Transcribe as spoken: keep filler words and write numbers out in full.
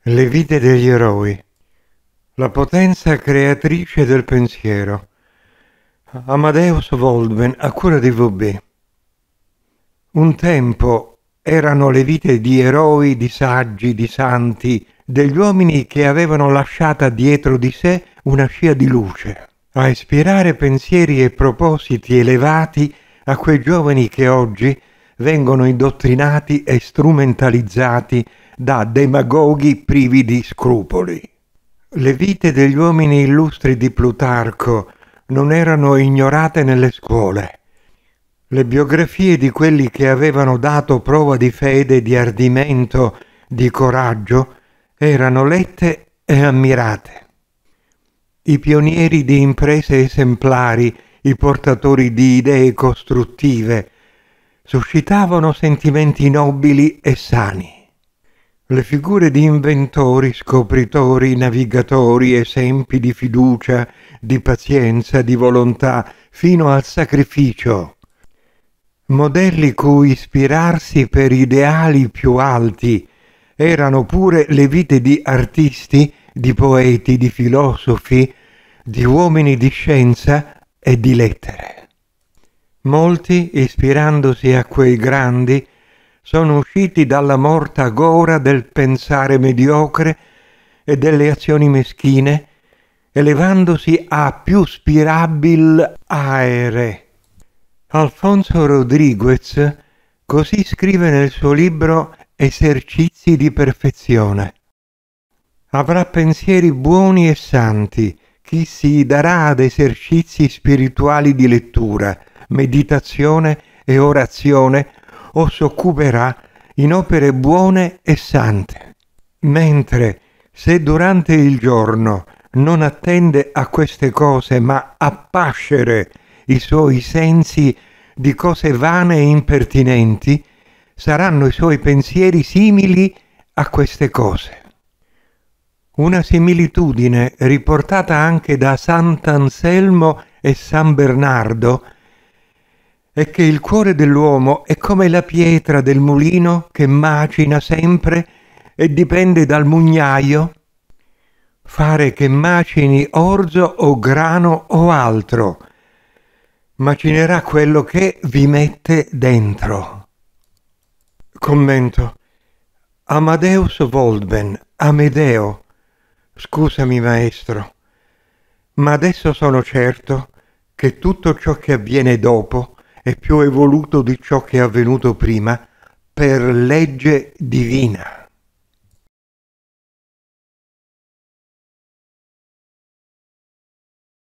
Le vite degli eroi. La potenza creatrice del pensiero. Amadeus Waldman, a cura di V B. Un tempo erano le vite di eroi, di saggi, di santi, degli uomini che avevano lasciata dietro di sé una scia di luce, a ispirare pensieri e propositi elevati a quei giovani che oggi vengono indottrinati e strumentalizzati da demagoghi privi di scrupoli. Le vite degli uomini illustri di Plutarco non erano ignorate nelle scuole. Le biografie di quelli che avevano dato prova di fede, di ardimento, di coraggio erano lette e ammirate. I pionieri di imprese esemplari, i portatori di idee costruttive, suscitavano sentimenti nobili e sani. Le figure di inventori, scopritori, navigatori, esempi di fiducia, di pazienza, di volontà, fino al sacrificio. Modelli cui ispirarsi per ideali più alti erano pure le vite di artisti, di poeti, di filosofi, di uomini di scienza e di lettere. Molti, ispirandosi a quei grandi, sono usciti dalla morta gora del pensare mediocre e delle azioni meschine, elevandosi a più spirabil aere. Alfonso Rodriguez così scrive nel suo libro Esercizi di perfezione. Avrà pensieri buoni e santi chi si darà ad esercizi spirituali di lettura, meditazione e orazione o s'occuperà in opere buone e sante. Mentre se durante il giorno non attende a queste cose ma a pascere i suoi sensi di cose vane e impertinenti, saranno i suoi pensieri simili a queste cose. Una similitudine riportata anche da Sant'Anselmo e San Bernardo è che il cuore dell'uomo è come la pietra del mulino che macina sempre e dipende dal mugnaio fare che macini orzo o grano o altro. Macinerà quello che vi mette dentro. Commento. Amadeus Waldman, Amedeo. Scusami maestro, ma adesso sono certo che tutto ciò che avviene dopo è più evoluto di ciò che è avvenuto prima per legge divina.